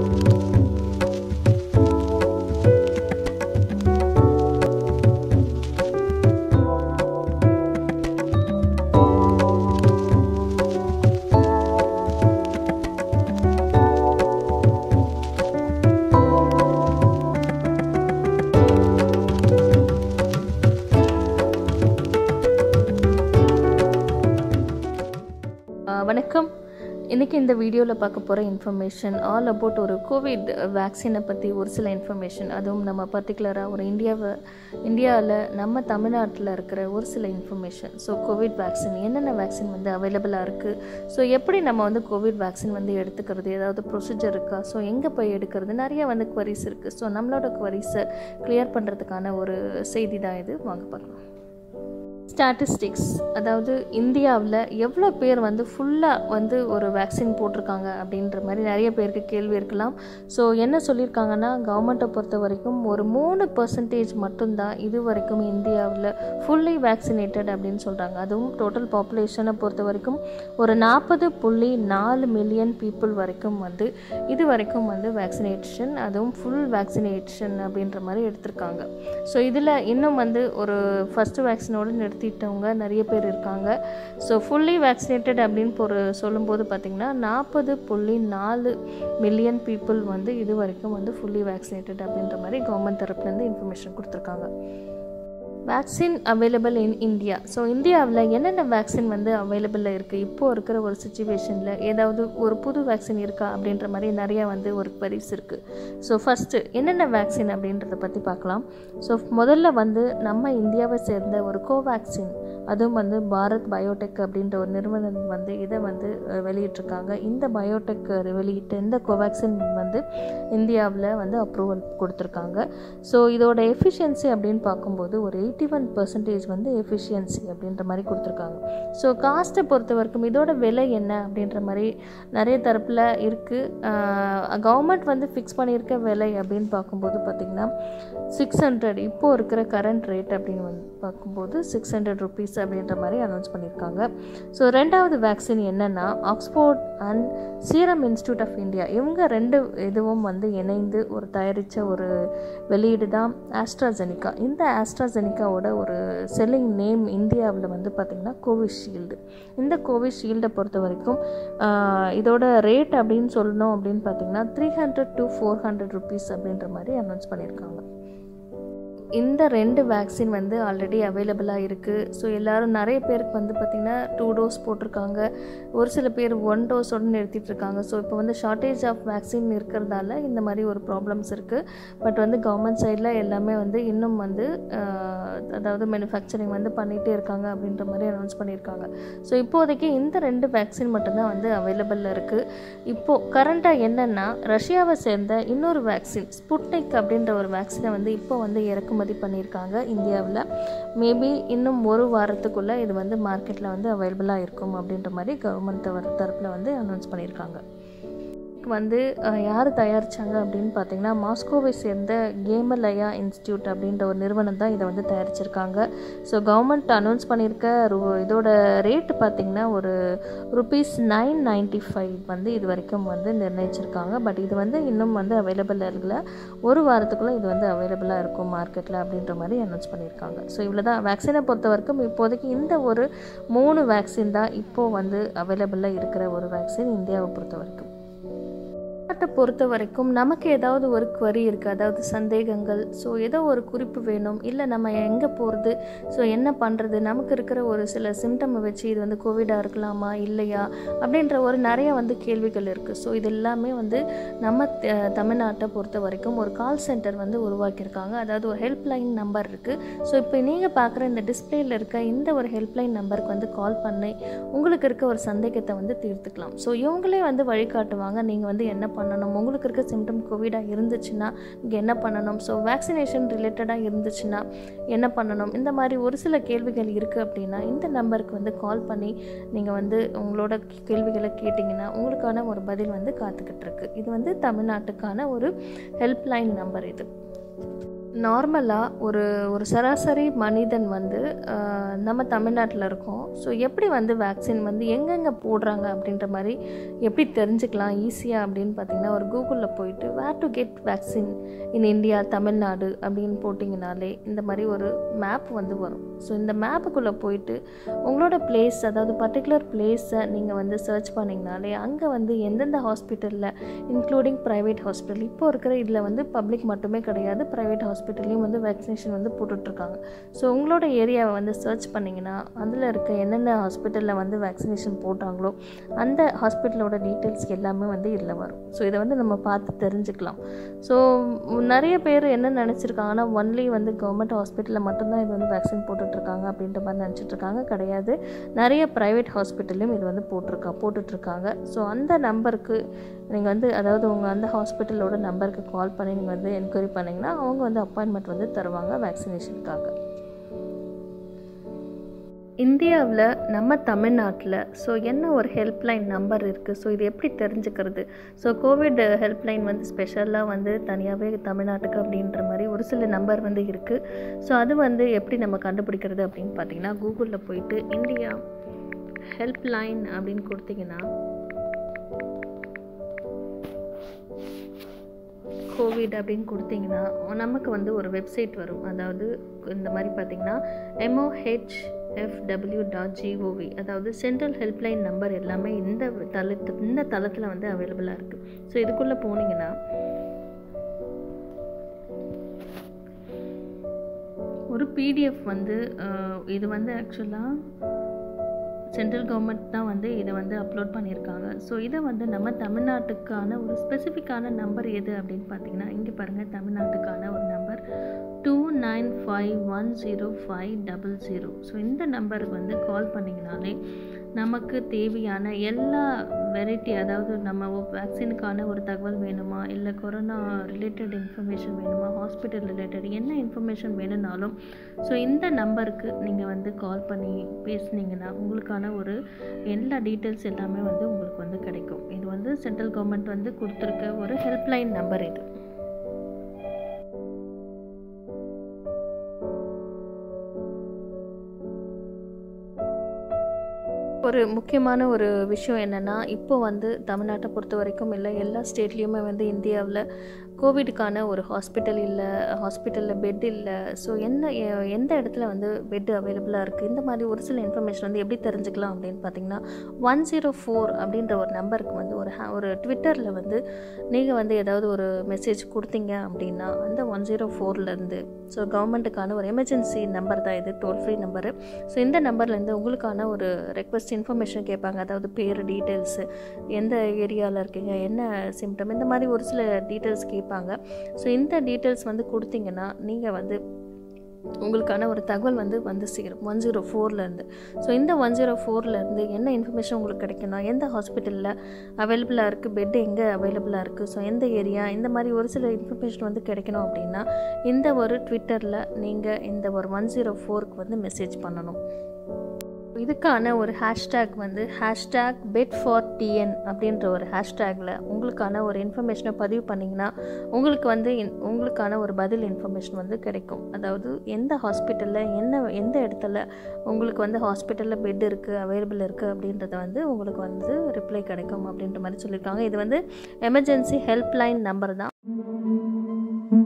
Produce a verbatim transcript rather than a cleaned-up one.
வணக்கம். இன்றைக்கி இந்த வீடியோவில் பார்க்க போகிற இன்ஃபர்மேஷன் ஆல் அபவுட் ஒரு கோவிட் வேக்சினை பற்றி ஒரு சில இன்ஃபர்மேஷன், அதுவும் நம்ம பர்டிகுலராக ஒரு இந்தியாவை இந்தியாவில் நம்ம தமிழ்நாட்டில் இருக்கிற ஒரு சில இன்ஃபர்மேஷன். ஸோ கோவிட் வேக்சின் என்னென்ன வேக்சின் வந்து அவைலபிளாக இருக்குது, ஸோ எப்படி நம்ம வந்து கோவிட் வேக்சின் வந்து எடுத்துக்கிறது, ஏதாவது ப்ரொசீஜர் இருக்கா, ஸோ எங்கே போய் எடுக்கிறது, நிறைய வந்து குவரிஸ் இருக்குது. ஸோ நம்மளோட குவரிஸை கிளியர் பண்ணுறதுக்கான ஒரு செய்தி தான் இது. வாங்க பார்க்கலாம். ஸ்டாட்டிஸ்டிக்ஸ், அதாவது இந்தியாவில் எவ்வளோ பேர் வந்து ஃபுல்லாக வந்து ஒரு வேக்சின் போட்டிருக்காங்க அப்படின்ற மாதிரி நிறைய பேருக்கு கேள்வி இருக்கலாம். ஸோ என்ன சொல்லியிருக்காங்கன்னா, கவர்மெண்ட்டை பொறுத்த வரைக்கும் ஒரு மூணு பர்சன்டேஜ் மட்டும்தான் இது வரைக்கும் இந்தியாவில் ஃபுல்லி வேக்சினேட்டட் அப்படின்னு சொல்கிறாங்க. அதுவும் டோட்டல் பாப்புலேஷனை பொறுத்த வரைக்கும் ஒரு நாற்பது புள்ளி நாலு மில்லியன் பீப்புள் வரைக்கும் வந்து இது வரைக்கும் வந்து வேக்சினேஷன், அதுவும் ஃபுல் வேக்சினேஷன் அப்படின்ற மாதிரி எடுத்திருக்காங்க. ஸோ இதில் இன்னும் வந்து ஒரு ஃபஸ்ட்டு வேக்சினோடு நிறுத்தி ங்க நிறைய பேர் இருக்காங்க. ஸோ ஃபுல்லி வேக்சினேட்டட் அப்படின்னு ஒரு சொல்லும்போது பார்த்திங்கன்னா நாற்பது புள்ளி நாலு மில்லியன் பீப்புள் வந்து இது வரைக்கும் வந்து ஃபுல்லி வேக்சினேட்டட் அப்படின்ற மாதிரி கவர்மெண்ட் தரப்புலேருந்து இன்ஃபர்மேஷன் கொடுத்துருக்காங்க. Vaccine available in India. So இந்தியாவில் என்னென்ன வேக்சின் வந்து அவைலபிளாக இருக்குது, இப்போது இருக்கிற ஒரு சுச்சுவேஷனில் ஏதாவது ஒரு புது வேக்சின் இருக்கா அப்படின்ற மாதிரி நிறையா வந்து ஒரு குவரிஸ் இருக்குது. ஸோ ஃபஸ்ட்டு என்னென்ன வேக்சின் அப்படின்றத பற்றி பார்க்கலாம். ஸோ முதல்ல வந்து நம்ம இந்தியாவை சேர்ந்த ஒரு கோவேக்சின், அதுவும் வந்து பாரத் பயோடெக் அப்படின்ற ஒரு நிறுவனம் வந்து இதை வந்து வெளியிட்டிருக்காங்க. இந்த பயோடெக் வெளியிட்ட இந்த கோவேக்சின் வந்து இந்தியாவில் வந்து அப்ரூவல் கொடுத்துருக்காங்க. ஸோ இதோட எஃபிஷியன்சி அப்படின்னு பார்க்கும்போது ஒரு எயிட்டி ஒன் பர்சன்டேஜ் வந்து எஃபிஷியன்சி அப்படின்ற மாதிரி கொடுத்துருக்காங்க. ஸோ காஸ்ட்டை பொறுத்த வரைக்கும் இதோட விலை என்ன அப்படின்ற மாதிரி நிறைய தரப்பில் இருக்குது. கவர்மெண்ட் வந்து ஃபிக்ஸ் பண்ணியிருக்க விலை அப்படின்னு பார்க்கும்போது பார்த்திங்கன்னா சிக்ஸ் ஹண்ட்ரட் இப்போது இருக்கிற கரண்ட் ரேட் அப்படின்னு வந்து பார்க்கும்போது சிக்ஸ் ஹண்ட்ரட் ருபீஸ் அப்படின்ற மாதிரி அனௌன்ஸ் பண்ணியிருக்காங்க. ஸோ ரெண்டாவது வேக்சின் என்னென்னா, Oxford and Serum Institute of India, இவங்க ரெண்டு இதுவும் வந்து இணைந்து ஒரு தயாரித்த ஒரு வெளியீடு தான் ஆஸ்ட்ராஜெனிகா. இந்த ஆஸ்ட்ராஜெனிகாவோட ஒரு செல்லிங் நேம் இந்தியாவில் வந்து பார்த்திங்கன்னா கோவிஷீல்டு. இந்த கோவிஷீல்டை பொறுத்த வரைக்கும் இதோட ரேட் அப்படின்னு சொல்லணும் அப்படின்னு பார்த்திங்கன்னா three hundred to four hundred rupees அப்படின்ற மாதிரி அனௌன்ஸ் பண்ணியிருக்காங்க. இந்த ரெண்டு வேக்சின் வந்து ஆல்ரெடி அவைலபிளாக இருக்குது. ஸோ எல்லோரும் நிறைய பேருக்கு வந்து பார்த்திங்கன்னா டூ டோஸ் போட்டிருக்காங்க, ஒரு சில பேர் ஒன் டோஸோடு நிறுத்திட்டுருக்காங்க. ஸோ இப்போ வந்து ஷார்ட்டேஜ் ஆஃப் வேக்சின் இருக்கிறதால இந்த மாதிரி ஒரு ப்ராப்ளம்ஸ் இருக்குது. பட் வந்து கவர்மெண்ட் சைடில் எல்லாமே வந்து இன்னும் வந்து அதாவது மேனுஃபேக்சரிங் வந்து பண்ணிகிட்டே இருக்காங்க அப்படின்ற மாதிரி அனௌன்ஸ் பண்ணியிருக்காங்க. ஸோ இப்போதைக்கு இந்த ரெண்டு வேக்சின் மட்டும்தான் வந்து அவைலபிளில் இருக்குது. இப்போது கரண்ட்டாக என்னென்னா, ரஷ்யாவை சேர்ந்த இன்னொரு வேக்சின் ஸ்புட்னிக் அப்படின்ற ஒரு வேக்சினை வந்து இப்போ வந்து இறக்குமதி பண்ணியிருக்காங்க இந்தியாவில். மேபி இன்னும் ஒரு வாரத்துக்குள்ளே இது வந்து மார்க்கெட்டில் வந்து அவைலபிளாக இருக்கும் அப்படின்ற மாதிரி கவர்மெண்ட் தரப்பில் வந்து அனௌன்ஸ் பண்ணியிருக்காங்க. வந்து யார் தயாரித்தாங்க அப்படின்னு பார்த்தீங்கன்னா, மாஸ்கோவை சேர்ந்த கேமலயா இன்ஸ்டியூட் அப்படின்ற ஒரு நிறுவனம் தான் இதை வந்து தயாரிச்சிருக்காங்க. ஸோ கவர்மெண்ட் அனௌன்ஸ் பண்ணியிருக்க இதோட ரேட்டு பார்த்திங்கன்னா ஒரு ருபீஸ் நைன் நைன்ட்டி ஃபைவ் வந்து இது வரைக்கும் வந்து நிர்ணயிச்சிருக்காங்க. பட் இது வந்து இன்னும் வந்து அவைலபிளாக இருக்கல, ஒரு வாரத்துக்குள்ளே இது வந்து அவைலபிளாக இருக்கும் மார்க்கெட்டில் அப்படின்ற மாதிரி அனௌன்ஸ் பண்ணியிருக்காங்க. ஸோ இவ்வளோ தான் வேக்சினை பொறுத்த வரைக்கும். இப்போதைக்கு இந்த ஒரு மூணு வேக்சின் தான் இப்போது வந்து அவைலபிளாக இருக்கிற ஒரு வேக்சின் இந்தியாவை பொறுத்த வரைக்கும். நாட்டை பொறுத்த வரைக்கும் நமக்கு ஏதாவது ஒரு குவரி இருக்குது, அதாவது சந்தேகங்கள், ஸோ ஏதோ ஒரு குறிப்பு வேணும், இல்லை நம்ம எங்கே போகிறது, ஸோ என்ன பண்ணுறது, நமக்கு இருக்கிற ஒரு சில சிம்டம் வச்சு இது வந்து கோவிடாக இருக்கலாமா இல்லையா அப்படின்ற ஒரு நிறைய வந்து கேள்விகள் இருக்குது. ஸோ இது எல்லாமே வந்து நம்ம தமிழ்நாட்டை பொறுத்த வரைக்கும் ஒரு கால் சென்டர் வந்து உருவாக்கியிருக்காங்க. அதாவது ஒரு ஹெல்ப்லைன் நம்பர் இருக்குது. ஸோ இப்போ நீங்கள் பார்க்குற இந்த டிஸ்பிளேயில் இருக்க இந்த ஒரு ஹெல்ப்லைன் நம்பருக்கு வந்து கால் பண்ணி உங்களுக்கு இருக்க ஒரு சந்தேகத்தை வந்து தீர்த்துக்கலாம். ஸோ இவங்களே வந்து வழிகாட்டுவாங்க, நீங்கள் வந்து என்ன பண்ணணும், உங்களுக்கு இருக்க சிம்டம் கோவிடாக இருந்துச்சுன்னா நீங்கள் என்ன பண்ணணும், ஸோ வேக்சினேஷன் ரிலேட்டடாக இருந்துச்சுன்னா என்ன பண்ணணும், இந்த மாதிரி ஒரு சில கேள்விகள் இருக்குது அப்படின்னா இந்த நம்பருக்கு வந்து கால் பண்ணி நீங்கள் வந்து உங்களோட கேள்விகளை கேட்டிங்கன்னா உங்களுக்கான ஒரு பதில் வந்து காத்துக்கிட்டு இருக்கு. இது வந்து தமிழ்நாட்டுக்கான ஒரு ஹெல்ப்லைன் நம்பர். இது நார்மலாக ஒரு ஒரு சராசரி மனிதன் வந்து நம்ம தமிழ்நாட்டில் இருக்கோம். ஸோ எப்படி வந்து வேக்சின் வந்து எங்கெங்கே போடுறாங்க அப்படின்ற மாதிரி எப்படி தெரிஞ்சுக்கலாம் ஈஸியாக அப்படின்னு பார்த்திங்கன்னா, ஒரு கூகுளில் போயிட்டு where to get vaccine in India Tamil Nadu அப்படின்னு போட்டிங்கனாலே இந்த மாதிரி ஒரு மேப் வந்து வரும். ஸோ இந்த மேப்புக்குள்ளே போயிட்டு உங்களோட பிளேஸ், அதாவது பர்டிகுலர் பிளேஸை நீங்கள் வந்து சர்ச் பண்ணிங்கனாலே அங்கே வந்து எந்தெந்த ஹாஸ்பிட்டலில், இன்க்ளூடிங் ப்ரைவேட் ஹாஸ்பிட்டல், இப்போ இருக்கிற இதில் வந்து பப்ளிக் மட்டுமே கிடையாது, ப்ரைவேட் ஹாஸ்பிட்டல்லையும் வந்து வேக்சினேஷன் வந்து போட்டுட்ருக்காங்க. ஸோ உங்களோட ஏரியாவை வந்து சர்ச் பண்ணிங்கன்னா அதில் இருக்க என்னென்ன ஹாஸ்பிட்டலில் வந்து வேக்சினேஷன் போட்டாங்களோ அந்த ஹாஸ்பிட்டலோட டீட்டெயில்ஸ் எல்லாமே வந்து இதில் வரும். ஸோ இதை வந்து நம்ம பார்த்து தெரிஞ்சுக்கலாம். ஸோ நிறைய பேர் என்ன நினச்சிருக்காங்கன்னா, ஒன்லி வந்து கவர்மெண்ட் ஹாஸ்பிட்டலில் மட்டும்தான் இது வந்து வேக்சின் போட்டுட்ருக்காங்க அப்படின்ற மாதிரி நினச்சிட்ருக்காங்க. கிடையாது, நிறைய ப்ரைவேட் ஹாஸ்பிட்டல்லையும் இது வந்து போட்டிருக்கா போட்டுட்ருக்காங்க. ஸோ அந்த நம்பருக்கு நீங்கள் வந்து, அதாவது உங்கள் அந்த ஹாஸ்பிட்டலோட நம்பருக்கு கால் பண்ணி நீங்கள் வந்து என்கொயரி பண்ணிங்கன்னா அவங்க வந்து அப்பாயின்மெண்ட் வந்து தருவாங்க வேக்சினேஷனுக்காக. இந்தியாவில் நம்ம தமிழ்நாட்டில் ஸோ என்ன ஒரு ஹெல்ப்லைன் நம்பர் இருக்குது, ஸோ இது எப்படி தெரிஞ்சுக்கிறது? ஸோ கோவிட் ஹெல்ப்லைன் வந்து ஸ்பெஷலாக வந்து தனியாகவே தமிழ்நாட்டுக்கு அப்படின்ற மாதிரி ஒரு சில நம்பர் வந்து இருக்குது. ஸோ அது வந்து எப்படி நம்ம கண்டுபிடிக்கிறது அப்படின்னு பார்த்தீங்கன்னா, கூகுளில் போயிட்டு இந்தியா ஹெல்ப்லைன் அப்படின்னு கொடுத்தீங்கன்னா கோவிட் அப்படின்னு கொடுத்தீங்கன்னா நமக்கு வந்து ஒரு வெப்சைட் வரும். அதாவது இந்த மாதிரி பார்த்தீங்கன்னா எம்ஓஹெச்எஃப்டபிள்யூ டாட் ஜிஓவி, அதாவது சென்ட்ரல் ஹெல்ப்லைன் நம்பர் எல்லாமே இந்த தளத்து இந்த தளத்தில் வந்து அவைலபிளாக இருக்குது. ஸோ இதுக்குள்ளே போனீங்கன்னா ஒரு பிடிஎஃப் வந்து இது வந்து ஆக்சுவலாக சென்ட்ரல் கவர்மெண்ட் தான் வந்து இதை வந்து அப்லோட் பண்ணியிருக்காங்க. ஸோ இதை வந்து நம்ம தமிழ்நாட்டுக்கான ஒரு ஸ்பெசிஃபிக்கான நம்பர் எது அப்படின்னு பார்த்தீங்கன்னா, இங்கே பாருங்கள், தமிழ்நாட்டுக்கான ஒரு number two nine five one zero five double zero. So இந்த நம்பருக்கு வந்து கால் பண்ணிங்கனாலே நமக்கு தேவையான எல்லா வெரைட்டி, அதாவது நம்ம வேக்சினுக்கான ஒரு தகவல் வேணுமா, இல்லை கொரோனா ரிலேட்டட் இன்ஃபர்மேஷன் வேணுமா, ஹாஸ்பிட்டல் ரிலேட்டட் என்ன இன்ஃபர்மேஷன் வேணும்னாலும் ஸோ இந்த நம்பருக்கு நீங்கள் வந்து கால் பண்ணி பேசுனீங்கன்னா உங்களுக்கான ஒரு எல்லா டீட்டெயில்ஸ் எல்லாமே வந்து உங்களுக்கு வந்து கிடைக்கும். இது வந்து சென்ட்ரல் கவர்மெண்ட் வந்து கொடுத்துருக்க ஒரு ஹெல்ப்லைன் நம்பர் இது. ஒரு முக்கியமான ஒரு விஷயம் என்னென்னா, இப்போ வந்து தமிழ்நாட்டை பொறுத்த வரைக்கும் இல்லை, எல்லா ஸ்டேட்லேயுமே வந்து இந்தியாவில் கோவிடுக்கான ஒரு ஹாஸ்பிட்டல் இல்லை, ஹாஸ்பிட்டலில் பெட் இல்லை. ஸோ என்ன எந்த இடத்துல வந்து பெட்டு அவைலபிளாக இருக்குது, இந்த மாதிரி ஒரு சில இன்ஃபர்மேஷன் வந்து எப்படி தெரிஞ்சுக்கலாம் அப்படின்னு பார்த்தீங்கன்னா, ஒன் ஜீரோ ஃபோர் அப்படின்ற ஒரு நம்பருக்கு வந்து ஒரு ஒரு ட்விட்டரில் வந்து நீங்கள் வந்து ஏதாவது ஒரு மெசேஜ் கொடுத்தீங்க அப்படின்னா அந்த ஒன் ஜீரோ ஃபோர்லேருந்து, ஸோ கவர்மெண்ட்டுக்கான ஒரு எமர்ஜென்சி நம்பர் தான் இது, டோல் ஃப்ரீ நம்பரு. ஸோ இந்த நம்பர்லேருந்து உங்களுக்கான ஒரு ரெக்வஸ்ட் இன்ஃபர்மேஷன் கேட்பாங்க. அதாவது பேர், டீட்டெயில்ஸு, எந்த ஏரியாவில் இருக்கீங்க, என்ன சிம்டம், இந்த மாதிரி ஒரு சில டீட்டெயில்ஸ் கேட்பாங்க. ஸோ இந்த டீட்டெயில்ஸ் வந்து கொடுத்தீங்கன்னா நீங்கள் வந்து உங்களுக்கான ஒரு தகவல் வந்து வந்து சேரும் ஒன் ஜீரோ ஃபோர்லேருந்து. ஸோ இந்த ஒன் ஜீரோ ஃபோர்லேருந்து என்ன இன்ஃபர்மேஷன் உங்களுக்கு கிடைக்குன்னா, எந்த ஹாஸ்பிட்டலில் அவைலபிளாக இருக்குது, பெட்டு எங்கே அவைலபிளாக இருக்குது, ஸோ எந்த ஏரியா, இந்த மாதிரி ஒரு சில இன்ஃபர்மேஷன் வந்து கிடைக்கணும் அப்படின்னா இந்த ஒரு ட்விட்டரில் நீங்கள் இந்த ஒரு ஒன் ஜீரோ ஃபோருக்கு வந்து மெசேஜ் பண்ணணும். இதுக்கான ஒரு ஹேஷ்டேக் வந்து ஹேஷ்டேக் பெட் ஃபார் டிஎன் அப்படின்ற ஒரு ஹேஷ்டேக்கில் உங்களுக்கான ஒரு இன்ஃபர்மேஷனை பதிவு பண்ணிங்கன்னா உங்களுக்கு வந்து உங்களுக்கான ஒரு பதில் இன்ஃபர்மேஷன் வந்து கிடைக்கும். அதாவது எந்த ஹாஸ்பிட்டலில் என்ன எந்த இடத்துல உங்களுக்கு வந்து ஹாஸ்பிட்டலில் பெட் இருக்குது, அவைலபிள் இருக்குது அப்படின்றத வந்து உங்களுக்கு வந்து ரிப்ளை கிடைக்கும் அப்படின்ற மாதிரி சொல்லியிருக்காங்க. இது வந்து எமர்ஜென்சி ஹெல்ப்லைன் நம்பர் தான்.